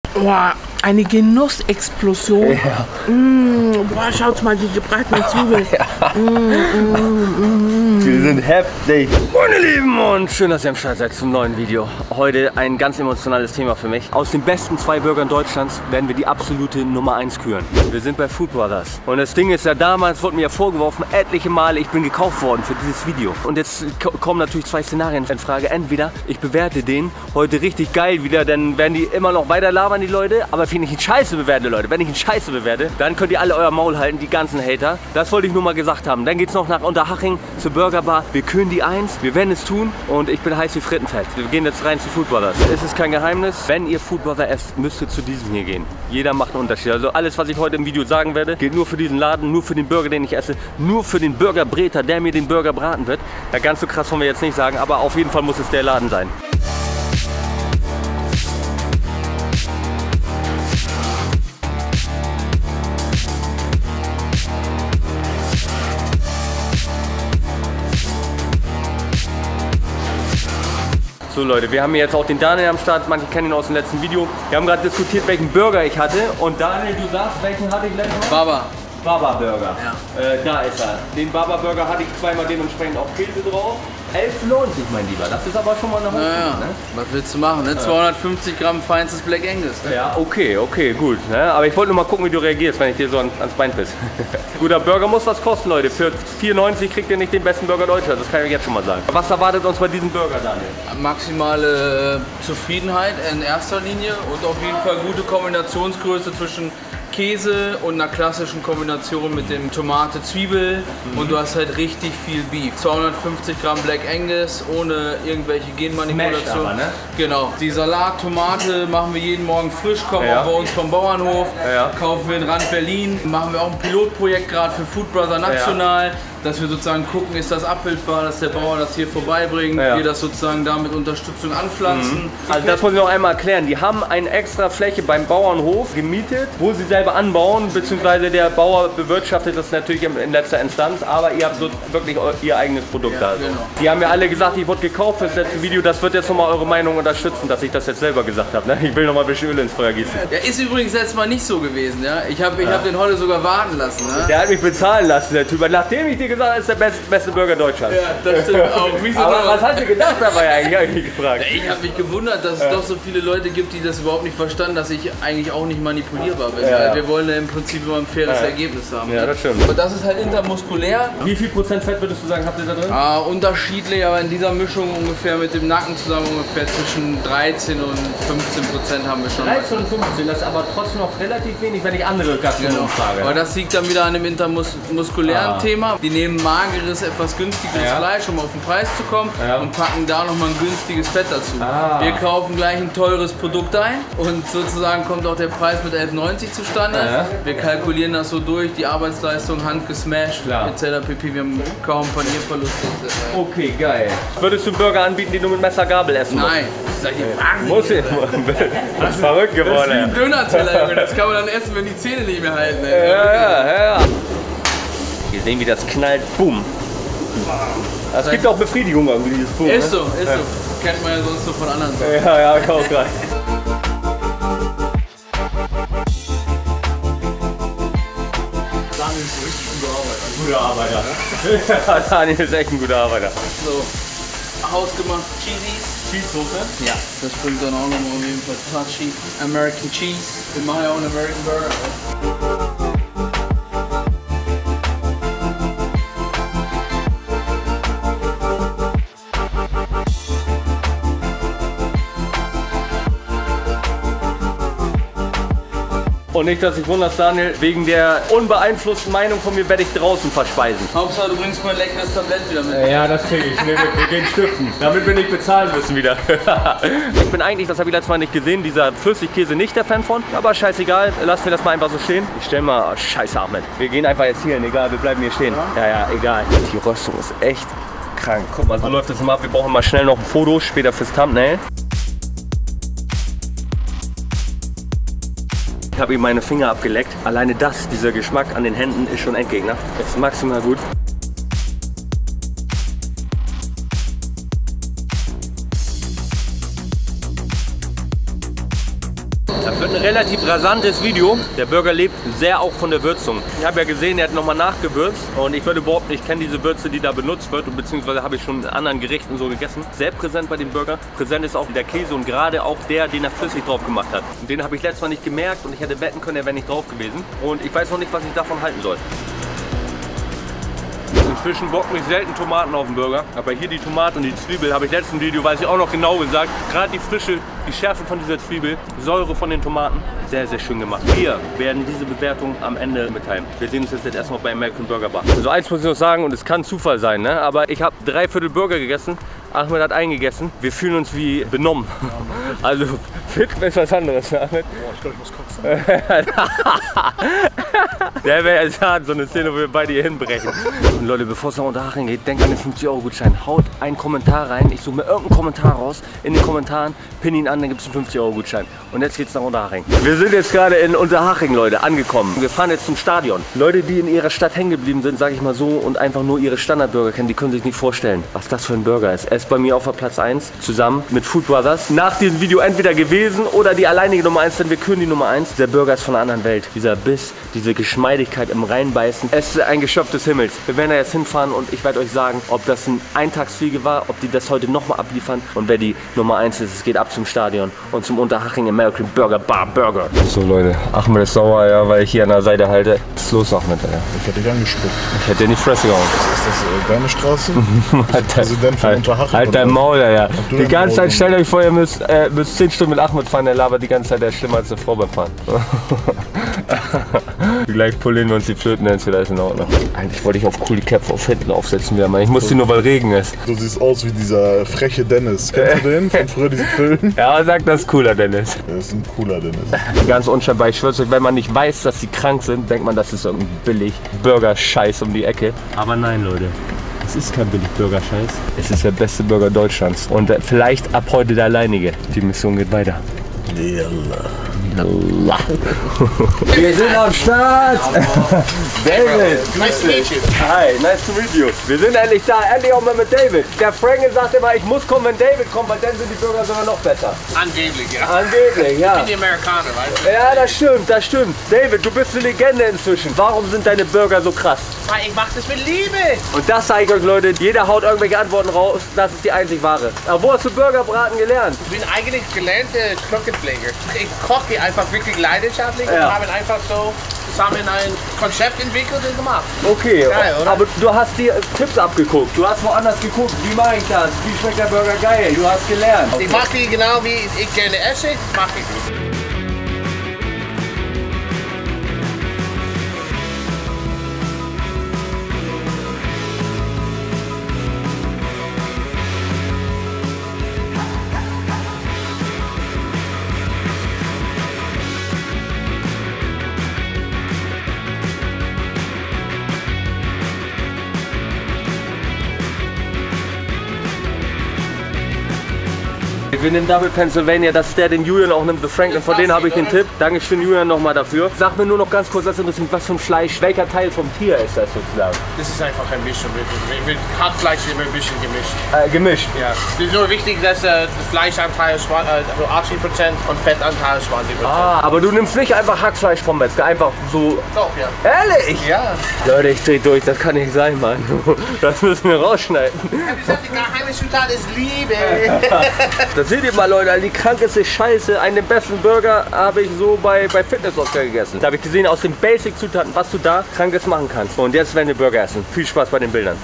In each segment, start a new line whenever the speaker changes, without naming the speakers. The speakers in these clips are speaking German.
Boah, eine Genussexplosion.
Ja.
Boah, schaut mal, die gebratenen Zwiebeln.
Die sind heftig.
Meine Lieben, und schön, dass ihr am Start seid zum neuen Video. Heute ein ganz emotionales Thema für mich. Aus den besten 2 Burgern Deutschlands werden wir die absolute Nummer 1 küren. Wir sind bei Food Brothers. Und das Ding ist ja, damals wurde mir ja vorgeworfen, etliche Male, ich bin gekauft worden für dieses Video. Und jetzt kommen natürlich 2 Szenarien in Frage. Entweder ich bewerte den heute richtig geil wieder, dann werden die immer noch weiter labern, die Leute. Aber wenn ich ihn scheiße bewerte, Leute, wenn ich ihn scheiße bewerte, dann könnt ihr alle euer Maul halten, die ganzen Hater. Das wollte ich nur mal gesagt haben. Dann geht's noch nach Unterhaching zur Burgerbar. Wir küren die 1, wir werden es tun und ich bin heiß wie Frittenfett. Wir gehen jetzt rein zu Food Brothers. Es ist kein Geheimnis, wenn ihr Food Brother esst, müsst ihr zu diesem hier gehen. Jeder macht einen Unterschied. Also alles, was ich heute im Video sagen werde, gilt nur für diesen Laden, nur für den Burger, den ich esse, nur für den Burgerbräter, der mir den Burger braten wird. Ja, ganz so krass wollen wir jetzt nicht sagen, aber auf jeden Fall muss es der Laden sein. So Leute, wir haben hier jetzt auch den Daniel am Start, manche kennen ihn aus dem letzten Video. Wir haben gerade diskutiert, welchen Burger ich hatte und Daniel, du sagst, welchen hatte ich letztes Mal? Baba Burger. Ja. Da ist er. Den Baba Burger hatte ich zweimal dementsprechend auch Käse drauf. 11,90 mein Lieber, das ist aber schon mal eine Hausnummer, ne?
Was willst du machen, ne? 250 Gramm feinstes Black Angus. Ne?
Ja, okay, gut. Ne? Aber ich wollte nur mal gucken, wie du reagierst, wenn ich dir so ans Bein piss. Guter Burger muss was kosten, Leute. Für 4,90 kriegt ihr nicht den besten Burger Deutschlands, das kann ich euch jetzt schon mal sagen. Was erwartet uns bei diesem Burger, Daniel?
Maximale Zufriedenheit in erster Linie und auf jeden Fall gute Kombinationsgröße zwischen Käse und einer klassischen Kombination mit dem Tomate, Zwiebel und du hast halt richtig viel Beef. 250 Gramm Black Angus ohne irgendwelche Genmanipulation.
Aber, ne?
Genau. Die Salat, Tomate machen wir jeden Morgen frisch, kommen auch bei uns vom Bauernhof, kaufen wir in Rand Berlin. Machen wir auch ein Pilotprojekt gerade für Food Brother National, dass wir sozusagen gucken, ist das abbildbar, dass der Bauer das hier vorbeibringt, wir das sozusagen da mit Unterstützung anpflanzen.
Also das muss ich noch einmal erklären. Die haben eine extra Fläche beim Bauernhof gemietet, wo sie selber anbauen, beziehungsweise der Bauer bewirtschaftet das natürlich in letzter Instanz, aber ihr habt so wirklich ihr eigenes Produkt da. Also.
Genau.
Die haben ja alle gesagt, ich wurde gekauft für das letzte Video, das wird jetzt nochmal eure Meinung unterstützen, dass ich das jetzt selber gesagt habe. Ne? Ich will nochmal ein bisschen Öl ins Feuer gießen.
Ja, ist übrigens letztes Mal nicht so gewesen. Ja? Ich hab den heute sogar warten lassen. Ne?
Der hat mich bezahlen lassen, der Typ. Nachdem ich dir gesagt habe, ist der beste Burger Deutschlands.
Ja, das stimmt auch.
Aber was hast du gedacht dabei eigentlich, habe ich mich gefragt.
Ich habe mich gewundert, dass es doch so viele Leute gibt, die das überhaupt nicht verstanden, dass ich eigentlich auch nicht manipulierbar bin. Weil wir wollen ja im Prinzip immer ein faires Ergebnis haben.
Ja, das stimmt.
Aber das ist halt intermuskulär.
Wie viel Prozent Fett würdest du sagen, habt ihr da drin?
Unterschiedlich, aber in dieser Mischung ungefähr mit dem Nacken zusammen ungefähr zwischen 13 und 15% haben wir schon.
13 und 15, das ist aber trotzdem noch relativ wenig, wenn ich andere Gastronomen frage.
Aber das liegt dann wieder an dem intermuskulären Thema. Die nehmen mageres, etwas günstigeres Fleisch, um auf den Preis zu kommen und packen da nochmal ein günstiges Fett dazu. Wir kaufen gleich ein teures Produkt ein und sozusagen kommt auch der Preis mit 11,90 zustande. Wir kalkulieren das so durch, die Arbeitsleistung handgesmashed etc. pp. Wir haben kaum Panierverluste.
Okay, geil. Würdest du einen Burger anbieten, den du mit Messer Gabel essen musst?
Nein, das ist ja
Muss ich. Das ist verrückt geworden.
Das ist wie ein Döner-Teller, Junge. Das kann man dann essen, wenn die Zähne nicht mehr halten.
Ja. Wir sehen, wie das knallt. Boom. Es gibt auch Befriedigung irgendwie, dieses Boom.
Ist so. Kennt man ja sonst so von anderen Sachen.
Ja, ich auch gerade.
Daniel ist richtig guter Arbeiter.
Guter Arbeiter. Daniel ist echt ein guter Arbeiter.
So, hausgemacht Cheesies.
Cheese-Soße?
Ja, das bringt dann auch nochmal auf jeden Fall touchy. American Cheese. Wir machen ja auch einen American Burger.
Und nicht, dass ich wundere, Daniel, wegen der unbeeinflussten Meinung von mir werde ich draußen verspeisen.
Hauptsache, du bringst mal ein leckeres Tablett wieder mit.
Ja, das kriege ich. Wir gehen stiften, damit wir nicht bezahlen müssen wieder. Ich bin eigentlich, das habe ich letztes Mal nicht gesehen, dieser Flüssigkäse nicht der Fan von. Aber scheißegal, lassen wir das mal einfach so stehen. Ich stelle mal, scheiße Ahmed. Wir gehen einfach jetzt hier hin, egal, wir bleiben hier stehen. Ja, egal. Die Röstung ist echt krank. Guck mal, so läuft das immer ab. Wir brauchen mal schnell noch ein Foto, später fürs Thumbnail. Ich habe ihm meine Finger abgeleckt. Alleine das, dieser Geschmack an den Händen ist schon Endgegner. Das ist maximal gut. Da wird eine relativ rasantes Video. Der Burger lebt sehr auch von der Würzung. Ich habe ja gesehen, er hat nochmal nachgewürzt und ich würde überhaupt nicht kennen diese Würze, die da benutzt wird, und beziehungsweise habe ich schon in anderen Gerichten so gegessen. Sehr präsent bei dem Burger. Präsent ist auch der Käse und gerade auch der, den er flüssig drauf gemacht hat. Und den habe ich letztes Mal nicht gemerkt und ich hätte wetten können, er wäre nicht drauf gewesen. Und ich weiß noch nicht, was ich davon halten soll. Inzwischen bockt mich selten Tomaten auf den Burger, aber hier die Tomate und die Zwiebel habe ich letzten Video, weiß ich auch noch genau gesagt, gerade die Frische, die Schärfe von dieser Zwiebel, Säure von den Tomaten, sehr, sehr schön gemacht. Wir werden diese Bewertung am Ende mitteilen. Wir sehen uns jetzt erstmal bei American Burger Bar. Also eins muss ich noch sagen, und es kann Zufall sein, ne? Aber ich habe 3/4 Burger gegessen, Ahmed hat einen gegessen. Wir fühlen uns wie benommen. Also Fitness ist was anderes, ne, Ahmed?
Boah, ich glaube, ich muss kotzen.
Der wäre jetzt hart, so eine Szene, wo wir beide hier hinbrechen. Und Leute, bevor es nach Unterhaching geht, denkt an den 50-Euro-Gutschein. Haut einen Kommentar rein. Ich suche mir irgendeinen Kommentar raus. In den Kommentaren, pin ihn an, dann gibt es einen 50-Euro-Gutschein. Und jetzt geht's nach Unterhaching. Wir sind jetzt gerade in Unterhaching, Leute, angekommen. Wir fahren jetzt zum Stadion. Leute, die in ihrer Stadt hängen geblieben sind, sage ich mal so, und einfach nur ihre Standardburger kennen, die können sich nicht vorstellen, was das für ein Burger ist. Er ist bei mir auf der Platz 1, zusammen mit Food Brothers. Nach diesem Video entweder gewesen oder die alleinige Nummer 1, denn wir küren die Nummer 1. Der Burger ist von einer anderen Welt. Dieser Biss, diese Geschmeidigkeit im Reinbeißen. Es ist ein Geschöpf des Himmels. Wir werden da jetzt hinfahren und ich werde euch sagen, ob das ein Eintagsfliege war, ob die das heute nochmal abliefern und wer die Nummer 1 ist. Es geht ab zum Stadion und zum Unterhaching American Burger Bar Burger. So Leute, Ahmed ist sauer, ja, weil ich hier an der Seite halte. Was ist los, Ahmed? Ja.
Ich hätte dich angespuckt.
Ich hätte in die Fresse gehauen.
Ist das deine Straße? Präsident von Unterhaching?
Halt dein Maul, ja. Die ganze Zeit, stellt euch vor, ihr müsst 10 Stunden mit Ahmed fahren, der labert die ganze Zeit, der ist schlimmer als eine Frau beim Fahren. Gleich polieren wir uns die Flöten, dann ist wieder alles in Ordnung. Eigentlich wollte ich auf coole Köpfe auf hinten aufsetzen, ich muss die nur, weil Regen ist.
Du siehst aus wie dieser freche Dennis. Kennst du den von früher, diesen Film?
Ja, sag das cooler Dennis.
Das ist ein cooler Dennis.
Ganz unscheinbar, ich schwör's euch, wenn man nicht weiß, dass sie krank sind, denkt man, das ist irgendein billig Burger-Scheiß um die Ecke. Aber nein, Leute. Es ist kein Billig-Burger-Scheiß. Es ist der beste Burger Deutschlands. Und vielleicht ab heute der alleinige. Die Mission geht weiter. Wir sind am Start! David!
Nice to meet you.
Hi, nice to meet you. Wir sind endlich da, endlich auch mal mit David. Der Frankel sagt immer, ich muss kommen, wenn David kommt, weil dann sind die Burger sogar noch besser.
Angeblich, ja.
Angeblich, ja.
Ich bin die Amerikaner, weißt du?
Ja, das stimmt, das stimmt. David, du bist eine Legende inzwischen. Warum sind deine Burger so krass?
Weil ich mache das mit Liebe.
Und das zeige ich euch, Leute. Jeder haut irgendwelche Antworten raus. Das ist die einzig wahre. Aber wo hast du Burgerbraten gelernt?
Ich bin eigentlich gelernter Knochenpfleger. Ich koche einfach wirklich leidenschaftlich und habe einfach so zusammen ein Konzept entwickelt und gemacht.
Okay,
Geil, oder?
aber du hast dir Tipps abgeguckt. Du hast woanders geguckt. Wie mache ich das? Wie schmeckt der Burger geil? Du hast gelernt.
Ich mache die genau wie ich gerne esse, mache ich.
Wir nehmen Double Pennsylvania, das ist der, den Julian auch nimmt, The Franklin, von denen habe ich den Tipp. Dankeschön Julian nochmal dafür. Sag mir nur noch ganz kurz, das interessiert, was für ein Fleisch, welcher Teil vom Tier ist das sozusagen?
Das ist einfach ein Mischung. Mit Hackfleisch immer ein bisschen gemischt.
Gemischt?
Ja. Es ist nur wichtig, dass der Fleischanteil 80% und Fettanteil 20%.
Ah, aber du nimmst nicht einfach Hackfleisch vom Metzger, einfach so...
Doch, ja.
Ehrlich?
Ja.
Leute, ich dreh durch, das kann nicht sein, Mann. Das müssen wir rausschneiden.
Ich habe gesagt, die geheime Zutat ist Liebe.
Das seht ihr mal, Leute, die krankeste Scheiße. Einen der besten Burger habe ich so bei Fitness-Oscar gegessen. Da habe ich gesehen, aus den Basic-Zutaten, was du da Krankes machen kannst. Und jetzt werden wir Burger essen. Viel Spaß bei den Bildern.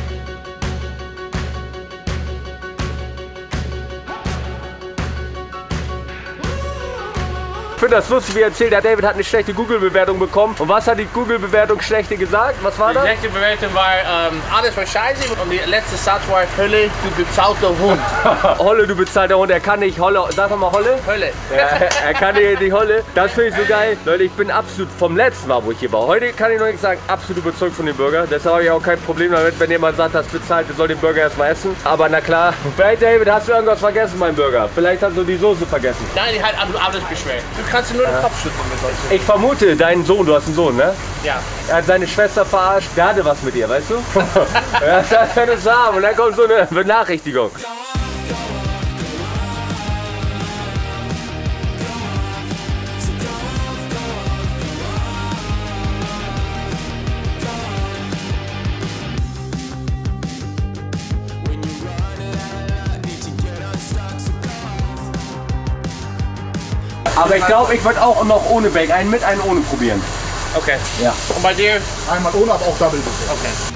Ich finde das lustig, wie er erzählt, der David hat eine schlechte Google-Bewertung bekommen. Und was hat die Google-Bewertung schlechte gesagt? Was war
Die
das?
schlechte Bewertung war, alles war scheiße und der letzte Satz war Hölle, du bezahlter Hund.
Holle, du bezahlter Hund, er kann nicht Holle. Sag doch mal Holle.
Hölle.
Ja, er kann nicht Holle. Das finde ich so geil. Leute, ich bin absolut vom letzten Mal, wo ich hier war. Heute kann ich noch nicht sagen, absolut überzeugt von dem Burger. Deshalb habe ich auch kein Problem damit, wenn jemand sagt, das bezahlt, der soll den Burger erstmal essen. Aber na klar, vielleicht David, hast du irgendwas vergessen, mein Burger? Vielleicht hast du die Soße vergessen.
Nein, die hat alles beschwert. Du kannst nur den Kopf schütteln mit solchen.
Ich vermute, dein Sohn, du hast einen Sohn, ne?
Ja.
Er hat seine Schwester verarscht, der hatte was mit ihr, weißt du? Er kann es haben und dann kommt so eine Benachrichtigung. Aber ich glaube, ich würde auch noch ohne Bacon, einen mit, einen ohne probieren.
Okay.
Ja.
Und bei dir?
Einmal ohne, aber auch Double bitte.
Okay.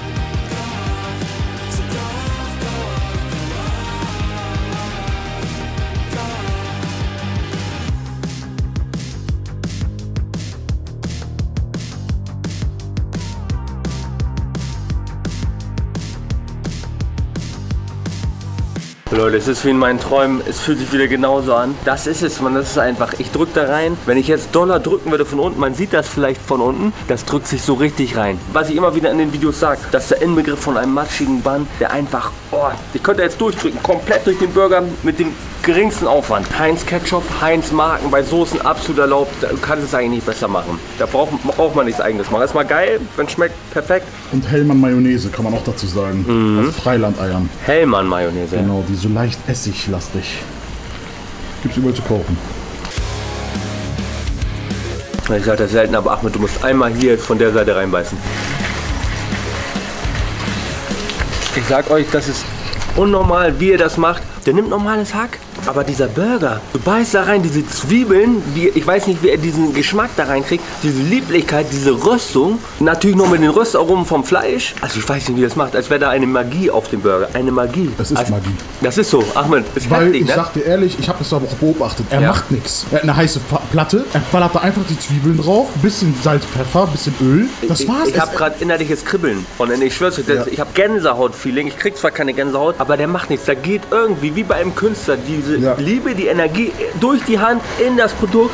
Leute, es ist wie in meinen Träumen, es fühlt sich wieder genauso an. Das ist es, man, das ist einfach, ich drücke da rein. Wenn ich jetzt Dollar drücken würde von unten, man sieht das vielleicht von unten, das drückt sich so richtig rein. Was ich immer wieder in den Videos sage, das ist der Inbegriff von einem matschigen Bun, der einfach, oh, ich könnte jetzt durchdrücken, komplett durch den Burger mit dem geringsten Aufwand. Heinz Ketchup, Heinz Marken, bei Soßen absolut erlaubt, da kann es eigentlich nicht besser machen. Da braucht man nichts Eigenes machen. Erstmal geil, wenn es schmeckt, perfekt.
Und Hellmann Mayonnaise kann man auch dazu sagen. Aus Freilandeiern.
Hellmann Mayonnaise.
Genau, die so leicht essiglastig. Gibt's überall zu kaufen.
Ich sage das selten, aber Ahmed, du musst einmal hier von der Seite reinbeißen. Ich sag euch, das ist unnormal, wie ihr das macht. Der nimmt normales Hack, aber dieser Burger, du beißt da rein, diese Zwiebeln, ich weiß nicht, wie er diesen Geschmack da reinkriegt, diese Lieblichkeit, diese Röstung, natürlich noch mit den Röstaromen vom Fleisch. Also ich weiß nicht, wie das macht, als wäre da eine Magie auf dem Burger, eine Magie.
Das ist Magie.
Das ist so, Ahmed, ist
Weil
heftig,
ich
ne?
sag dir ehrlich, ich habe das aber auch beobachtet. Er
Ja.
macht nichts. Er hat eine heiße Platte, er ballert da einfach die Zwiebeln drauf, ein bisschen Salz, Pfeffer, ein bisschen Öl. Das war's.
Ich habe gerade innerliches Kribbeln. Und ich schwör's euch, ich habe Gänsehaut-Feeling. Ich krieg zwar keine Gänsehaut, aber der macht nichts. Da geht irgendwie, wie bei einem Künstler, diese Liebe, die Energie durch die Hand in das Produkt.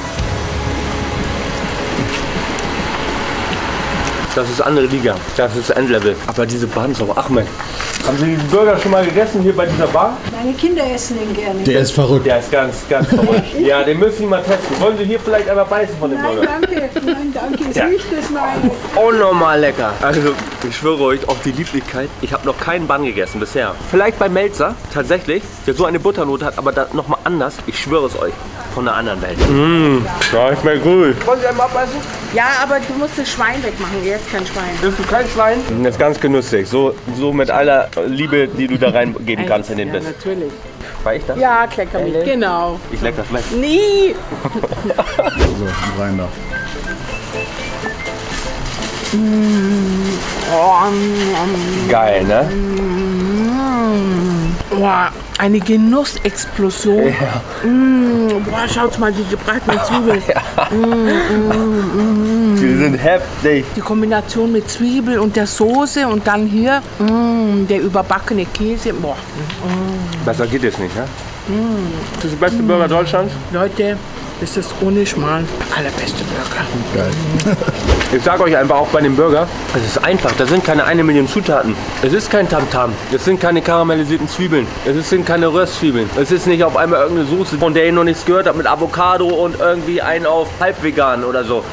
Das ist andere Liga. Das ist Endlevel. Aber diese Buns, oh Ahmed. Haben Sie den Burger schon mal gegessen hier bei dieser Bar?
Meine Kinder essen den gerne.
Der ist verrückt.
Der ist ganz, ganz verrückt. Ja, den müssen Sie mal testen. Wollen Sie hier vielleicht einmal beißen von dem
Nein,
Burger?
danke. Nein, danke. Ist
Ja.
nicht das meine.
Unnormal lecker. Also, ich schwöre euch, auch die Lieblichkeit. Ich habe noch keinen Bun gegessen bisher. Vielleicht bei Melzer, tatsächlich, der so eine Butternote hat, aber da nochmal anders. Ich schwöre es euch, von einer anderen Welt. Ja, ich bin gut. Wollen Sie einmal abbeißen?
Ja, aber du musst das Schwein wegmachen. Er ist kein Schwein.
Bist du kein Schwein? Das ist ganz genüssig. So mit aller Liebe, die du da reingeben kannst in den Biss.
Ja, natürlich.
War ich das?
Ja, Klecker mit. Genau.
Ich leck das weg.
Nie.
So, rein da.
Geil, ne?
Boah, eine Genussexplosion. Ja. Boah, schaut mal, die gebratenen Zwiebeln.
Die sind heftig.
Die Kombination mit Zwiebel und der Soße und dann hier der überbackene Käse. Boah,
Besser geht es nicht, ne? Das ist der beste Burger Deutschlands.
Leute, das ist ohne Schmarrn der allerbeste Burger.
Geil.
Ich sage euch einfach auch bei dem Burger, es ist einfach, da sind keine 1 Million Zutaten. Es ist kein Tamtam, es sind keine karamellisierten Zwiebeln, sind keine Röstzwiebeln. Es ist nicht auf einmal irgendeine Soße, von der ihr noch nichts gehört habt, mit Avocado und irgendwie einen auf halbvegan oder so.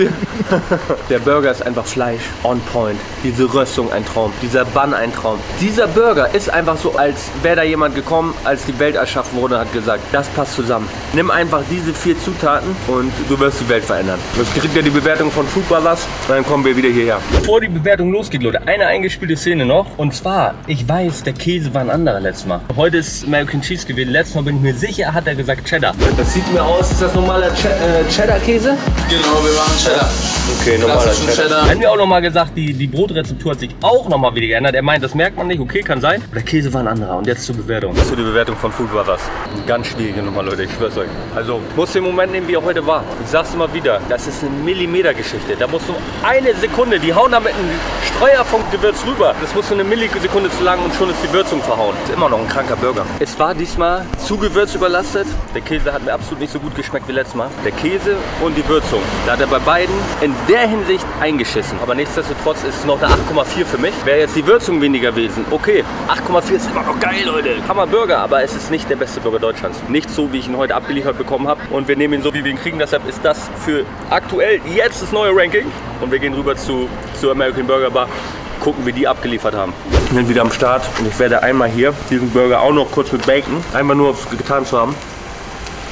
Der Burger ist einfach Fleisch, on point. Diese Röstung ein Traum, dieser Bun ein Traum. Dieser Burger ist einfach so, als wäre da jemand gekommen, als die Welt erschaffen wurde und hat gesagt, das passt zusammen. Nimm einfach diese 4 Zutaten und du wirst die Welt verändern. Jetzt kriegt ihr die Bewertung von Food Brothers und dann kommen wir wieder hierher. Bevor die Bewertung losgeht, Leute, eine eingespielte Szene noch. Und zwar, ich weiß, der Käse war ein anderer letztes Mal. Heute ist American Cheese gewesen. Letztes Mal bin ich mir sicher, hat er gesagt Cheddar. Das sieht mir aus, ist das normaler Cheddar-Käse?
Genau, wir machen Cheddar.
Okay, normaler
Klassischen
Cheddar.
Cheddar.
Er hat mir auch nochmal gesagt, die Brotrezeptur hat sich auch nochmal wieder geändert. Er meint, das merkt man nicht, okay, kann sein. Aber der Käse war ein anderer. Und jetzt zur Bewertung. Zu der Bewertung von Food Brothers. Ganz schwierige Nummer, Leute, ich schwör's euch. Also, muss den Moment nehmen, wie er heute war. Ich sag's immer wieder, das ist eine Millimeter-Geschichte. Da musst du eine Sekunde, die hauen da mit einem Streuer vom Gewürz rüber. Das muss so eine Millisekunde zu lang und schon ist die Würzung verhauen. Ist immer noch ein kranker Burger. Es war diesmal zu Gewürz überlastet. Der Käse hat mir absolut nicht so gut geschmeckt wie letztes Mal. Der Käse und die Würzung. Da hat er bei beiden in der Hinsicht eingeschissen. Aber nichtsdestotrotz ist es noch eine 8,4 für mich. Wäre jetzt die Würzung weniger gewesen. Okay, 8,4 ist immer noch geil, Leute. Hammer Burger, aber es ist nicht der beste Burger Deutschlands. Nicht so, wie ich ihn heute abgeliefert bekommen habe. Und wir nehmen ihn so, wie wir ihn kriegen. Deshalb ist das für aktuell jetzt das neue Ranking. Und wir gehen rüber zur American Burger Bar. Gucken, wie die abgeliefert haben. Wir sind wieder am Start und ich werde einmal hier diesen Burger auch noch kurz mit Bacon, einmal nur getan zu haben.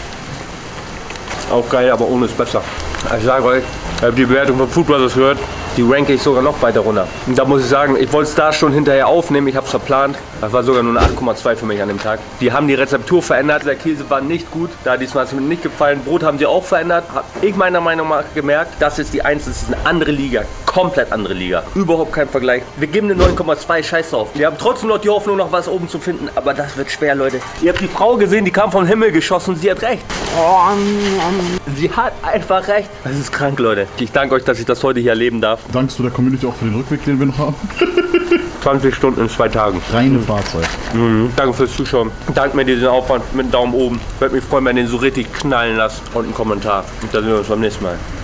Auch geil, aber ohne ist besser. Ich sage euch, ihr habt die Bewertung von Food Brothers gehört. Die ranke ich sogar noch weiter runter. Und da muss ich sagen, ich wollte es da schon hinterher aufnehmen, ich habe es verplant. Das war sogar nur eine 8,2 für mich an dem Tag. Die haben die Rezeptur verändert, der Käse war nicht gut. Da diesmal hat es mir nicht gefallen. Brot haben sie auch verändert. Habe ich meiner Meinung nach gemerkt, das ist die 1, das ist eine andere Liga. Komplett andere Liga. Überhaupt kein Vergleich. Wir geben eine 9,2, scheiß drauf. Wir haben trotzdem noch die Hoffnung, noch was oben zu finden. Aber das wird schwer, Leute. Ihr habt die Frau gesehen, die kam vom Himmel geschossen. Sie hat recht. Sie hat einfach recht. Das ist krank, Leute. Ich danke euch, dass ich das heute hier erleben darf.
Dankst du der Community auch für den Rückweg, den wir noch haben?
20 Stunden in 2 Tagen.
Reine Fahrzeit.
Danke fürs Zuschauen. Danke mir diesen Aufwand mit einem Daumen oben. Würde mich freuen, wenn ihr den so richtig knallen lasst. Und einen Kommentar. Und dann sehen wir uns beim nächsten Mal.